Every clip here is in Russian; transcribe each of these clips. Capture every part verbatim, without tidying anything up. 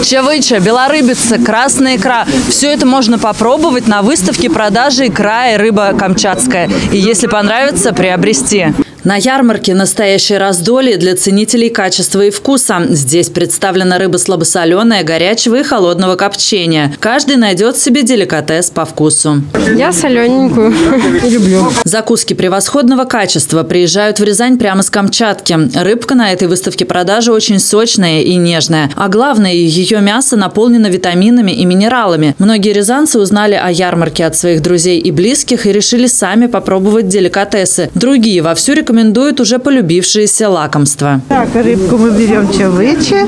Чавыча, белорыбица, красная икра – все это можно попробовать на выставке продажи икра и рыба камчатская. И если понравится, приобрести. На ярмарке настоящее раздолье для ценителей качества и вкуса. Здесь представлена рыба слабосоленая, горячего и холодного копчения. Каждый найдет себе деликатес по вкусу. Я солененькую люблю. Закуски превосходного качества приезжают в Рязань прямо с Камчатки. Рыбка на этой выставке продажи очень сочная и нежная. А главное, ее мясо наполнено витаминами и минералами. Многие рязанцы узнали о ярмарке от своих друзей и близких и решили сами попробовать деликатесы. Другие вовсю рекомендуют Рекомендуют уже полюбившиеся лакомства. Так, рыбку мы берем чавычи,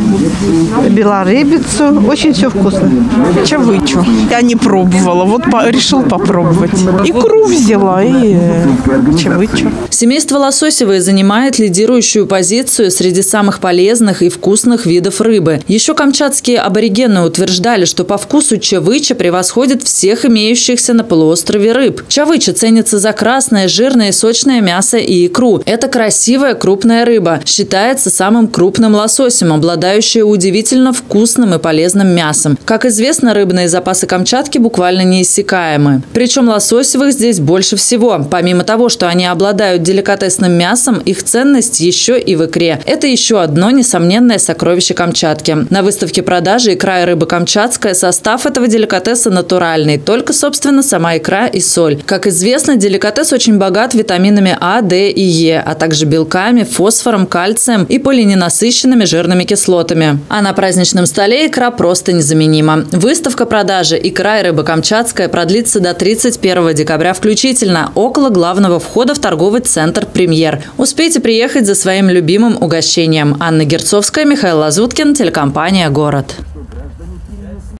белорыбицу. Очень все вкусно. Чавычу. Я не пробовала, вот по решил попробовать. Икру взяла и э, чавычу. Семейство лососевое занимает лидирующую позицию среди самых полезных и вкусных видов рыбы. Еще камчатские аборигены утверждали, что по вкусу чавыча превосходит всех имеющихся на полуострове рыб. Чавыча ценится за красное, жирное и сочное мясо и икру. Это красивая крупная рыба. Считается самым крупным лососем, обладающая удивительно вкусным и полезным мясом. Как известно, рыбные запасы Камчатки буквально неиссякаемы. Причем лососевых здесь больше всего. Помимо того, что они обладают деликатесным мясом, их ценность еще и в икре. Это еще одно несомненное сокровище Камчатки. На выставке продажи икра и рыба камчатская состав этого деликатеса натуральный. Только, собственно, сама икра и соль. Как известно, деликатес очень богат витаминами А, Д и Е, а также белками, фосфором, кальцием и полиненасыщенными жирными кислотами. А на праздничном столе икра просто незаменима. Выставка продажи икра и рыба камчатская продлится до тридцать первого декабря включительно, около главного входа в торговый центр «Премьер». Успейте приехать за своим любимым угощением. Анна Герцовская, Михаил Лазуткин, телекомпания «Город».